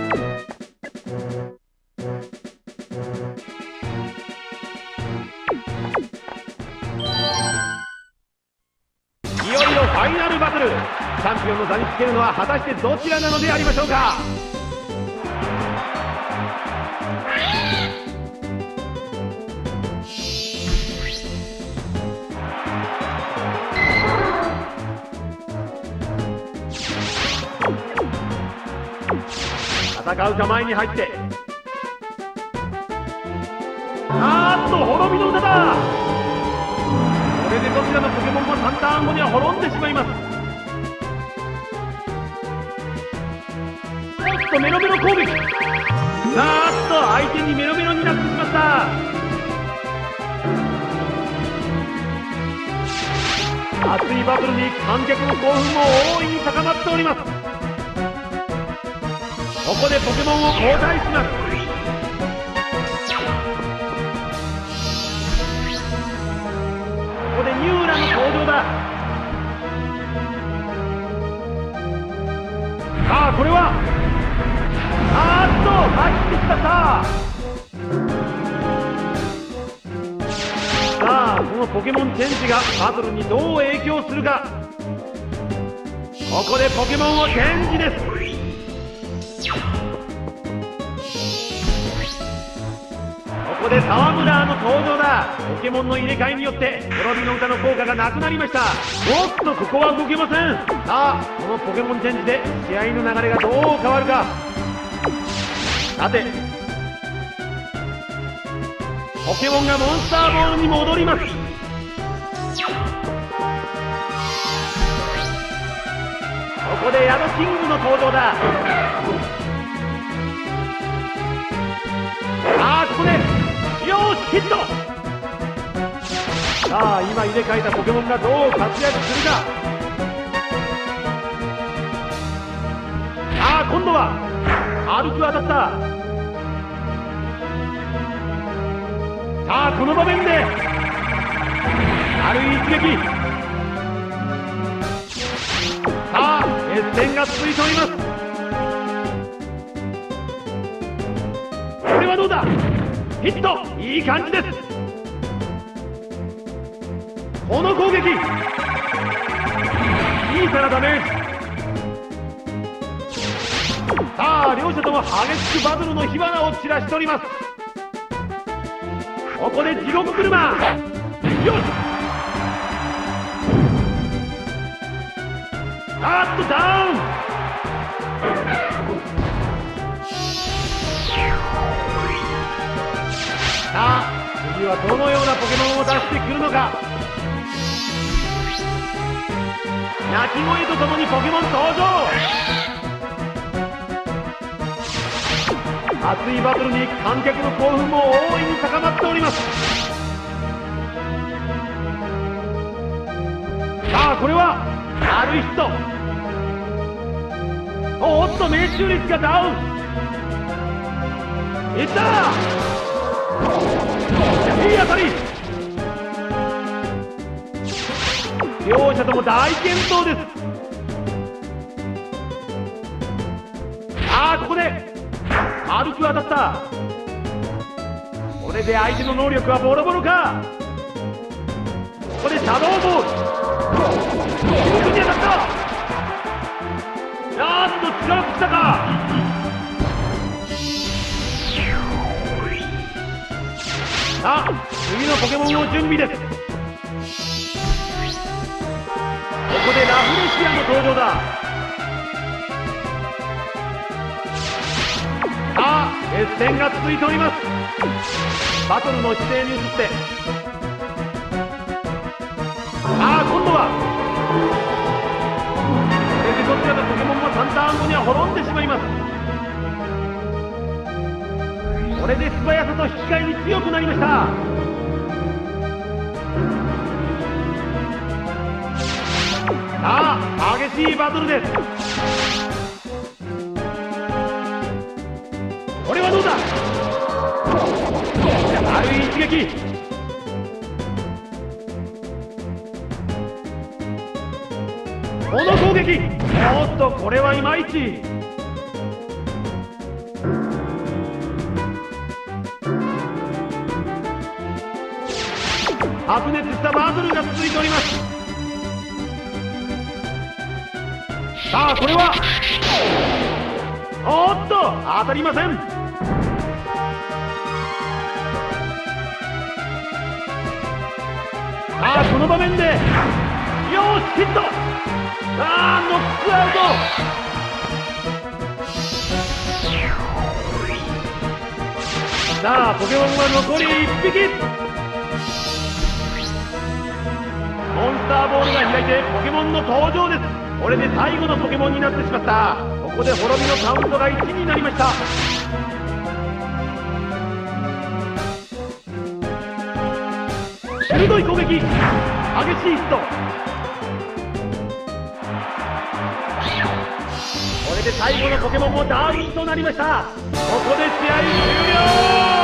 いよいよファイナルバトル、チャンピオンの座につけるのは果たしてどちらなのでありましょうか。戦う構えに入って、滅びの歌だ。これでどちらのポケモンも3ターン後には滅んでしまいます。おっとメロメロ攻撃。相手にメロメロになってしまった。熱いバトルに観客の興奮も大いに高まっております。ここでポケモンを交代します。ここでニューラの登場だ。これは入ってきた。このポケモンチェンジがバトルにどう影響するか。ここでポケモンをチェンジです。ここで沢村の登場だ。ポケモンの入れ替えによって滅びの歌の効果がなくなりました。おっとここは動けません。このポケモンチェンジで試合の流れがどう変わるか。さてポケモンがモンスターボールに戻ります。ここでヤドキングの登場だ。ここでよしヒット。今入れ替えたポケモンがどう活躍するか。今度は歩く当たった。この場面で軽い一撃。熱戦が続いております。これはどうだ。ヒット。いい感じです。この攻撃小さなダメージ。両者とも激しくバトルの火花を散らしております。ここで地獄車。よし。ダウン。次はどのようなポケモンを出してくるのか。鳴き声とともにポケモン登場。熱いバトルに観客の興奮も大いに高まっております。これはあるヒット。おっと命中率がダウン。いった。いい当たり。両者とも大健闘です。ここで歩き当たった。これで相手の能力はボロボロか。ここでシャドーボール。地獄に当たった。力尽きたか。次のポケモンの準備です。ここでラフレシアの登場だ。熱戦が続いております。バトルの姿勢に移って、今度はこれでどちらのポケモンも3ターン後には滅んでしまいます。これで素早さと引き換えに強くなりました。激しいバトルです。これはどうだ。軽い一撃。この攻撃。おっとこれはいまいち。 白熱したバトルが続いております。さあこれはおっと当たりません。さあこの場面でよーしヒット。あーノックアウト。さあポケモンは残り1匹。モンスターボールが開いてポケモンの登場です。これで最後のポケモンになってしまった。ここで滅びのカウントが1になりました。鋭い攻撃、激しいヒット。これで最後のポケモンもダウンとなりました。ここで試合終了。